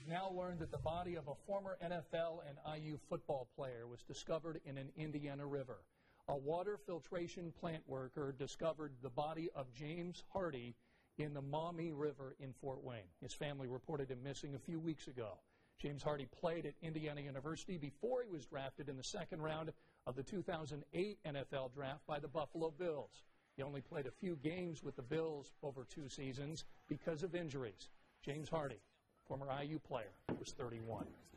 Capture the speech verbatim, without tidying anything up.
We've now learned that the body of a former N F L and I U football player was discovered in an Indiana river. A water filtration plant worker discovered the body of James Hardy in the Maumee River in Fort Wayne. His family reported him missing a few weeks ago. James Hardy played at Indiana University before he was drafted in the second round of the two thousand eight N F L draft by the Buffalo Bills. He only played a few games with the Bills over two seasons because of injuries. James Hardy, former I U player, was thirty-one.